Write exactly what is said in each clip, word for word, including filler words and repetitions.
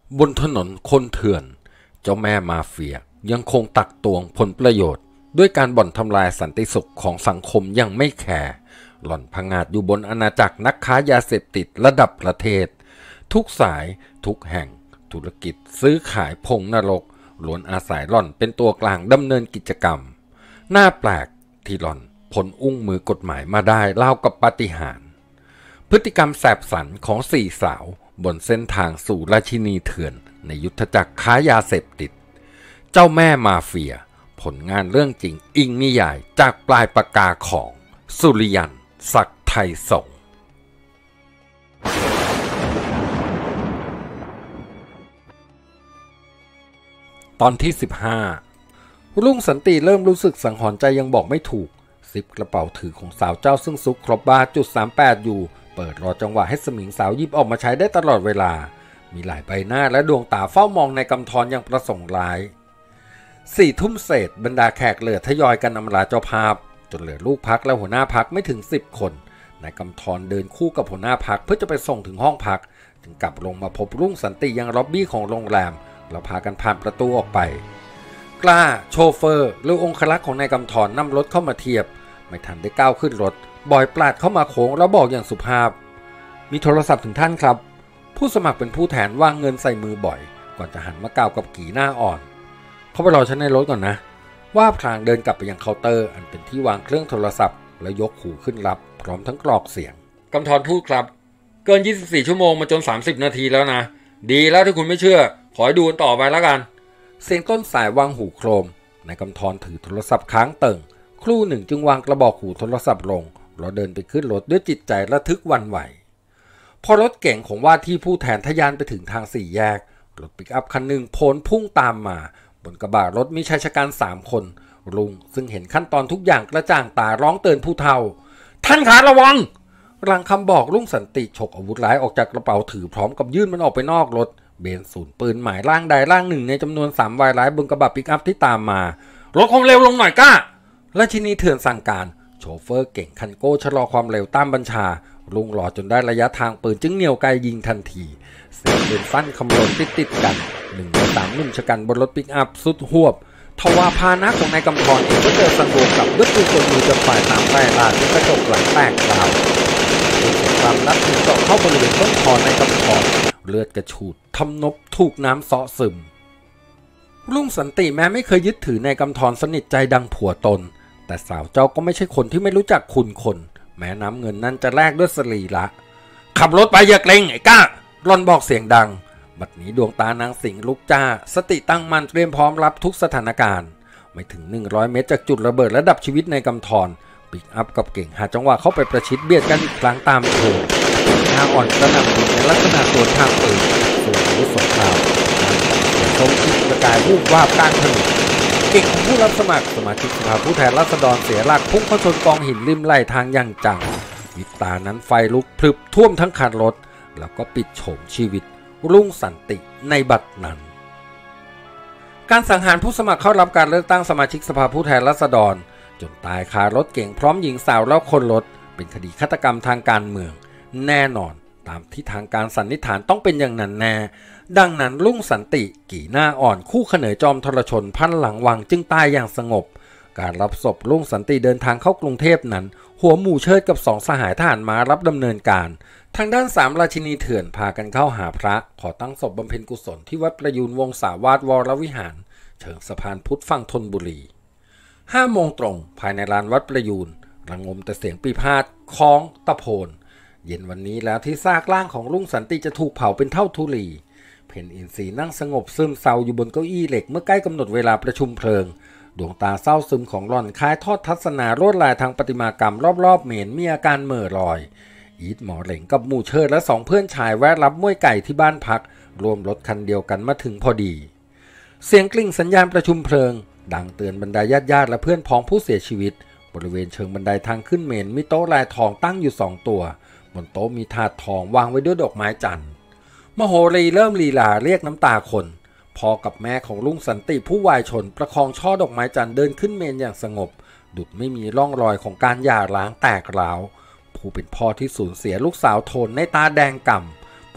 บนถนนคนเถื่อนเจ้าแม่มาเฟียยังคงตักตวงผลประโยชน์ด้วยการบ่อนทำลายสันติสุขของสังคมอย่างไม่แคร์หล่อนผงาดอยู่บนอาณาจักรนักค้ายาเสพติดระดับประเทศทุกสายทุกแห่งธุรกิจซื้อขายพงนรกล้วนอาศัยหล่อนเป็นตัวกลางดำเนินกิจกรรมน่าแปลกที่หล่อนพ้นอุ้งมือกฎหมายมาได้ราวกับปาฏิหาริย์พฤติกรรมแสบสันของสี่สาวบนเส้นทางสู่ราชินีเถื่อนในยุทธจักรค้ายาเสพติดเจ้าแม่มาเฟียผลงานเรื่องจริงอิงนิยายจากปลายปากกาของสุริยันศักดิ์ไทยสงฆ์ตอนที่สิบห้ารุ่งสันติเริ่มรู้สึกสังหรณ์ใจยังบอกไม่ถูกซิปกระเป๋าถือของสาวเจ้าซึ่งซุกครบบาร์จุดสามแปดอยู่เปิดรอจังหวะให้สมิงสาวยิบออกมาใช้ได้ตลอดเวลามีหลายใบหน้าและดวงตาเฝ้ามองในกำธรอย่างประสงค์ร้ายสี่ทุ่มเศษบรรดาแขกเหลือทยอยกันอำลาเจ้าภาพจนเหลือลูกพักและหัวหน้าพักไม่ถึงสิบคนนายกำธรเดินคู่กับหัวหน้าพักเพื่อจะไปส่งถึงห้องพักจึงกลับลงมาพบรุ่งสันติยังล็อบบี้ของโรงแรมแล้วพากันผ่านประตูออกไปกล้าโชเฟอร์หรือองครักษ์ของนายกำธรนำรถเข้ามาเทียบไม่ทันได้ก้าวขึ้นรถบอยปลาดเข้ามาโค้งแล้วบอกอย่างสุภาพมีโทรศัพท์ถึงท่านครับผู้สมัครเป็นผู้แทนวางเงินใส่มือบ่อยก่อนจะหันมากล่าวกับกีหน้าอ่อนเขาไปรอฉันในรถก่อนนะว่าพลางเดินกลับไปยังเคาน์เตอร์อันเป็นที่วางเครื่องโทรศัพท์แล้วยกหูขึ้นรับพร้อมทั้งกรอกเสียงกำธรพูดครับเกินยี่สิบสี่ชั่วโมงมาจนสามสิบนาทีแล้วนะดีแล้วที่คุณไม่เชื่อขอให้ดูต่อไปแล้วกันเสียงต้นสายวางหูโครมนายกำธรถือโทรศัพท์ค้างเติ่งครู่หนึ่งจึงวางกระบอกหูโทรศัพท์ลงแล้วเดินไปขึ้นรถด้วยจิตใจระทึกหวั่นไหวพอรถเก๋งของว่าที่ผู้แทนทะยานไปถึงทางสี่แยกรถปิกอัพคันหนึ่งโผล่พุ่งตามมาบนกระบะรถมีชายชะกันสามคนลุงซึ่งเห็นขั้นตอนทุกอย่างกระจ่างตาร้องเตือนผู้เฒ่าท่านขาระวังหลังคำบอกรุ่งสันติฉกอาวุธร้ายออกจากกระเป๋าถือพร้อมกับยื่นมันออกไปนอกรถเบนศูนย์ปืนหมายร่างใดร่างหนึ่งในจำนวนสามวายร้ายบนกระบะปิกอัพที่ตามมารถความเร็วลงหน่อยก้าราชินีเถื่อนสั่งการโชเฟอร์เก่งคันโก้ชะลอความเร็วตามบัญชาลุงหล่อจนได้ระยะทางปืนจึงเหนี่ยวไกยิงทันทีเสียงปืนสั้นคำรณติดติดกันหนึ่งในสามหนุ่มชะกันบนรถปิกอัพสุดหวบทว่าพาหนะของนายกำธรเองก็เจอสังโดษกับด้วยปืนกลมือจะฝ่ายตามไล่ล่าจนกระจกหลังแตกกราวตามนัดถึงเจาะเข้าบริเวณต้นคอนายกำธรเลือดกระฉูดทำนบถูกน้ำเสาะซึมรุ่งสันติแม้ไม่เคยยึดถือนายกำธรสนิทใจดังผัวตนแต่สาวเจ้าก็ไม่ใช่คนที่ไม่รู้จักคุณคนแม้น้ำเงินนั้นจะแลกด้วยสรีระขับรถไปอย่าเกรงไอ้ก้าร่อนบอกเสียงดังบัดนี้ดวงตานางสิงห์ลุกจ้าสติตั้งมั่นเตรียมพร้อมรับทุกสถานการณ์ไม่ถึงหนึ่งร้อยเมตรจากจุดระเบิดและดับชีวิตในกำธรปิกอัพกับเก่งหาจังหวะเข้าไปประชิดเบียดกันอีกครั้งตามโถหน้าอ่อนกระหน่ำยิงในลักษณะสวนทางปืนส่วนอาวุธสงครามทรงชิดประกายวูบวาบกลางถนนเก่งของผู้รับสมัครสมาชิกสภาผู้แทนราษฎรเสียหลักพุ่งเข้าชนกองหินริมไหลทางอย่างจังวิตานั้นไฟลุกพลึบท่วมทั้งคันรถแล้วก็ปิดโฉมชีวิตรุ่งสันติในบัดนั้นการสังหารผู้สมัครเข้ารับการเลือกตั้งสมาชิกสภาผู้แทนราษฎรจนตายคารถเก๋งพร้อมหญิงสาวแล้วคนรถเป็นคดีฆาตกรรมทางการเมืองแน่นอนตามที่ทางการสันนิษฐานต้องเป็นอย่างนั้นแน่ดังนั้นรุ่งสันติกี่หน้าอ่อนคู่เขนยจอมทรชนพันหลังวังจึงตายอย่างสงบการรับศพรุ่งสันติเดินทางเข้ากรุงเทพนั้นหัวหมู่เชิดกับสองสหายทหารม้ารับดำเนินการทางด้านสามราชินีเถื่อนพากันเข้าหาพระขอตั้งศพบำเพ็ญกุศลที่วัดประยูรวงศาวาสวรวิหารเชิงสะพานพุทธฝั่งธนบุรีห้าโมงตรงภายในลานวัดประยูรระงมแต่เสียงปีพาทคล้องตะโพนเย็นวันนี้แล้วที่ซากร่างของรุ่งสันติจะถูกเผาเป็นเท่าทุลีเพนอินทรีนั่งสงบซึมเศร้าอยู่บนเก้าอี้เหล็กเมื่อใกล้กำหนดเวลาประชุมเพลิงดวงตาเศร้าซึมของหล่อนคล้ายทอดทัศนาลวดลายทางประติมากรรมรอบๆเมนมีอาการเหม่อลอยอีทหมอเหล่งกับหมู่เชิดและสองเพื่อนชายแวะรับม้วยไก่ที่บ้านพักรวมรถคันเดียวกันมาถึงพอดีเสียงกลิ่งสัญญาณประชุมเพลิงดังเตือนบรรดาญาติญาติและเพื่อนพ้องผู้เสียชีวิตบริเวณเชิงบันไดทางขึ้นเมนมีโต๊ะลายทองตั้งอยู่สองตัวบนโต๊ะมีถาดทองวางไว้ด้วยดอกไม้จันทร์มโหรีเริ่มลีลาเรียกน้ำตาคนพ่อกับแม่ของลุงสันติผู้วายชนประคองช่อดอกไม้จันทร์เดินขึ้นเมนอย่างสงบดุจไม่มีร่องรอยของการหย่าร้างแตกร้าวผู้เป็นพ่อที่สูญเสียลูกสาวโทนในตาแดงก่ำผ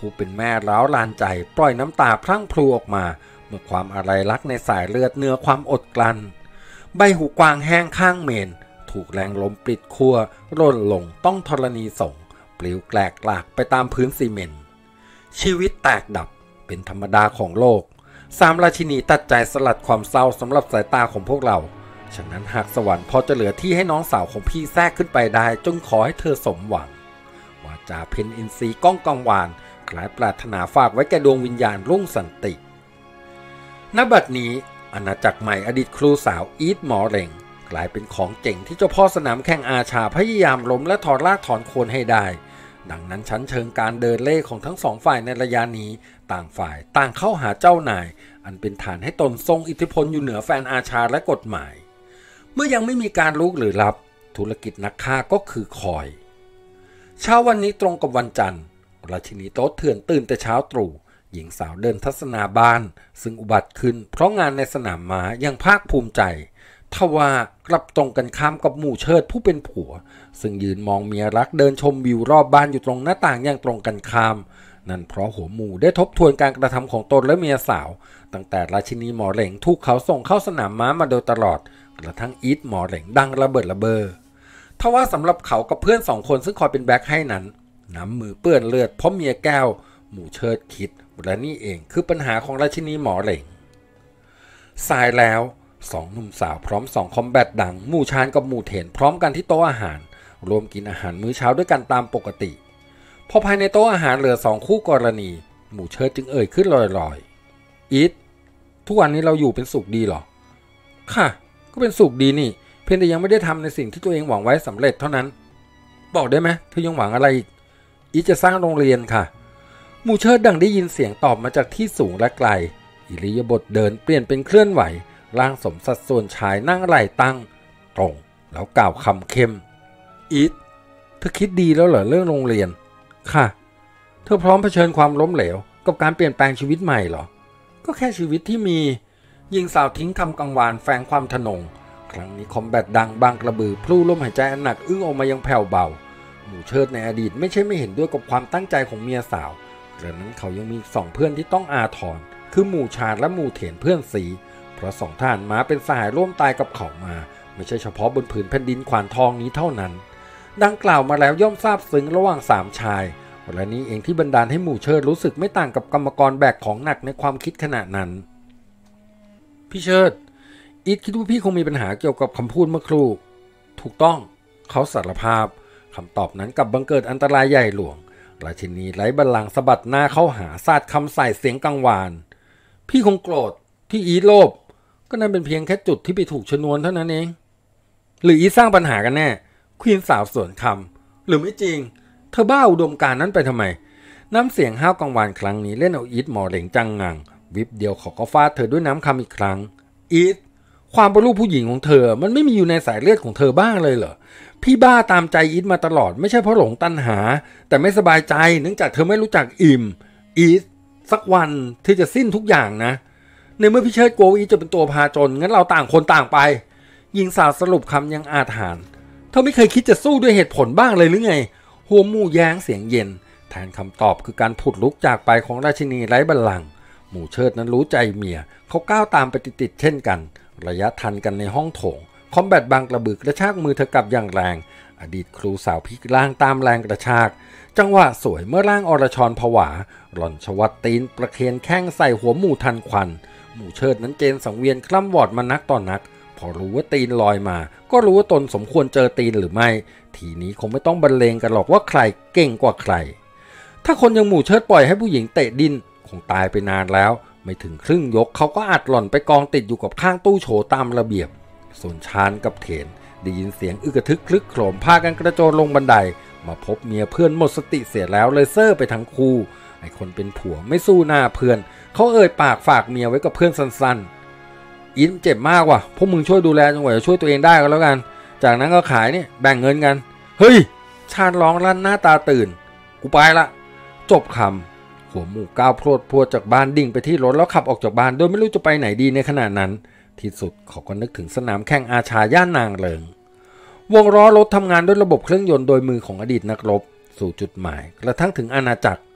ผู้เป็นแม่ร้าวลานใจปล่อยน้ำตาพรั่งพรูออกมาเมื่อความอะไรรักในสายเลือดเหนือความอดกลั้นใบหูกวางแห้งข้างเมนถูกแรงลมปลิดขั้วร่นลงต้องธรณีส่งปลิวแกลกหลากไปตามพื้นซีเมนต์ชีวิตแตกดับเป็นธรรมดาของโลกสามราชินีตัดใจสลัดความเศร้าสำหรับสายตาของพวกเราฉะนั้นหากสวรรค์พอจะเหลือที่ให้น้องสาวของพี่แทรกขึ้นไปได้จงขอให้เธอสมหวังวาจาเพนอินทรีก้องกังวานคล้ายปรารถนาฝากไว้แก่ดวงวิญญาณรุ่งสันติณบัดนี้อาณาจักรใหม่อดีตครูสาวอีทหมอเหล่งกลายเป็นของเจ๋งที่เจ้าพ่อสนามแข่งอาชาพยายามล้มและถอนรากถอนโคนให้ได้ดังนั้นชั้นเชิงการเดินเล่ของทั้งสองฝ่ายในระยะนี้ต่างฝ่ายต่างเข้าหาเจ้านายอันเป็นฐานให้ตนทรงอิทธิพลอยู่เหนือแฟนอาชาและกฎหมายเมื่อยังไม่มีการลุกหรือรับธุรกิจนักฆ่าก็คือคอยเช้าวันนี้ตรงกับวันจันทร์ราชินีโต๊ะเถื่อนตื่นแต่เช้าตรู่หญิงสาวเดินทัศนาบ้านซึ่งอุบัติขึ้นเพราะงานในสนามม้ายังภาคภูมิใจทว่ากลับตรงกันข้ามกับหมู่เชิดผู้เป็นผัวซึ่งยืนมองเมียรักเดินชมวิวรอบบ้านอยู่ตรงหน้าต่างอย่างตรงกันข้ามนั่นเพราะหัวหมู่ได้ทบทวนการกระทำของตนและเมียสาวตั้งแต่ราชินีหมอเหล่งถูกเขาส่งเข้าสนามม้ามาโดยตลอดกระทั่งอีทหมอเหล่งดังระเบิดระเบ้อทว่าสำหรับเขากับเพื่อนสองคนซึ่งคอยเป็นแบ็คให้นั้นน้ำมือเปื้อนเลือดเพราะเมียแก้วหมู่เชิดคิดและนี่เองคือปัญหาของราชินีหมอเหล่งสายแล้วสองหนุ่มสาวพร้อมสองคอมแบทดังหมู่ชานกับหมู่เถนพร้อมกันที่โต๊ะอาหารรวมกินอาหารมื้อเช้าด้วยกันตามปกติพอภายในโต๊ะอาหารเหลือสองคู่กรณีหมู่เชิดจึงเอ่ยขึ้นลอยๆอีททุกวันนี้เราอยู่เป็นสุขดีหรอค่ะก็เป็นสุขดีนี่เพียงแต่ยังไม่ได้ทำในสิ่งที่ตัวเองหวังไว้สำเร็จเท่านั้นบอกได้ไหมเธอยังหวังอะไรอีกอีทจะสร้างโรงเรียนค่ะหมู่เชิดดังได้ยินเสียงตอบมาจากที่สูงและไกลอิริยาบถเดินเปลี่ยนเป็นเคลื่อนไหวร่างสมสัดส่วนชายนั่งไหล่ตั้งตรงแล้วกล่าวคำเข้มอีทเธอคิดดีแล้วเหรอเรื่องโรงเรียนค่ะเธอพร้อมเผชิญความล้มเหลวกับการเปลี่ยนแปลงชีวิตใหม่เหรอก็แค่ชีวิตที่มีหญิงสาวทิ้งคำกังวานแฝงความทะนงครั้งนี้คอมแบทดังบางกระบือพลู่ลมหายใจอันหนักอึ้งออกมายังแผ่วเบาหมู่เชิดในอดีตไม่ใช่ไม่เห็นด้วยกับความตั้งใจของเมียสาวดังนั้นเขายังมีสองเพื่อนที่ต้องอาทรคือหมู่ชาญและหมู่เถนเพื่อนสีเพราะสองทหารม้าเป็นสหายร่วมตายกับเขามาไม่ใช่เฉพาะบนผืนแผ่นดินขวานทองนี้เท่านั้นดังกล่าวมาแล้วย่อมทราบซึ้งระหว่างสามชายและนี้เองที่บันดาลให้หมู่เชิดรู้สึกไม่ต่างกับกรรมกรแบกของหนักในความคิดขณะนั้นพี่เชิดอีทคิดว่าพี่คงมีปัญหาเกี่ยวกับคำพูดเมื่อครู่ถูกต้องเขาสารภาพคำตอบนั้นกับบังเกิดอันตรายใหญ่หลวงราชินีไร้บัลลังก์สะบัดหน้าเข้าหาสาดคำใส่เสียงกังวานพี่คงโกรธที่อีทโลภก็นั่นเป็นเพียงแค่จุดที่ไปถูกชนวนเท่านั้นเองหรืออีทสร้างปัญหากันแน่ควีนสาวสวนคำหรือไม่จริงเธอบ้าอุดมการนั้นไปทำไมน้ำเสียงห้าวกังวานครั้งนี้เล่นเอาอีทหมอเหล่งจังงังวิบเดียวเขาก็ฟาดเธอด้วยน้ำคำอีกครั้งอีทความเป็นลูกผู้หญิงของเธอมันไม่มีอยู่ในสายเลือดของเธอบ้างเลยเหรอพี่บ้าตามใจอีทมาตลอดไม่ใช่เพราะหลงตัณหาแต่ไม่สบายใจเนื่องจากเธอไม่รู้จักอิ่มอีทสักวันเธอจะสิ้นทุกอย่างนะในเมื่อพี่เชิดโกอีทจะเป็นตัวพาจนงั้นเราต่างคนต่างไปหญิงสาวสรุปคำยังอาถรรพ์เธอไม่เคยคิดจะสู้ด้วยเหตุผลบ้างเลยหรือไงหัวหมู่แย้งเสียงเย็นแทนคำตอบคือการผุดลุกจากไปของราชินีไร้บัลลังก์หมู่เชิดนั้นรู้ใจเมียเขาก้าวตามไปติดๆเช่นกันระยะทันกันในห้องโถงคอมแบทบางกระบึกกระชากมือเธอกลับอย่างแรงอดีตครูสาวพลิกร่างตามแรงกระชากจังหวะสวยเมื่อร่างอรชรผวาหล่อนชวัดตีนประเคนแข้งใส่หัวหมู่ทันควันหมู่เชิดนั้นเจนสังเวียนคล่ำวอดมานักต่อนนักพอรู้ว่าตีนลอยมาก็รู้ว่าตนสมควรเจอตีนหรือไม่ทีนี้คงไม่ต้องบรรเลงกันหรอกว่าใครเก่งกว่าใครถ้าคนยังหมู่เชิดปล่อยให้ผู้หญิงเตะดินคงตายไปนานแล้วไม่ถึงครึ่งยกเขาก็อัดหล่อนไปกองติดอยู่กับข้างตู้โฉตามระเบียบส่วนชานกับเถนได้ยินเสียงอึกระทึกคลึกโครมพากันกระโจนลงบันไดมาพบเมียเพื่อนหมดสติเสียแล้วเลยเซอร์ไปทั้งคู่ไอ้คนเป็นผัวไม่สู้หน้าเพื่อนเขาเอ่ยปากฝากเมียไว้กับเพื่อนสั้นๆอินเจ็บมากว่ะพวกมึงช่วยดูแลจนกว่าจะช่วยตัวเองได้ก็แล้วกันจากนั้นก็ขายเนี่ยแบ่งเงินกันเฮ้ยชาญร้องลั่นหน้าตาตื่นกูไปละจบคำหัวหมู่ก้าวพรวดพรวดจากบ้านดิ่งไปที่รถแล้วขับออกจากบ้านโดยไม่รู้จะไปไหนดีในขณะนั้นที่สุดเขาก็นึกถึงสนามแข่งอาชาย่านนางเลิงวงล้อรถทำงานด้วยระบบเครื่องยนต์โดยมือของอดีตนักรบสู่จุดหมายกระทั่งถึงอาณาจักร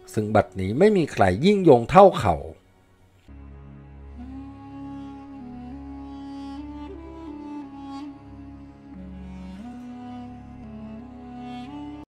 ซึ่งบัดนี้ไม่มีใครยิ่งยงเท่าเขา